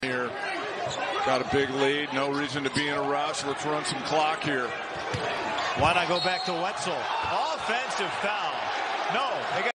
Here, got a big lead. No reason to be in a rush. Let's run some clock here. Why not go back to Wetzel? Offensive foul. No, they got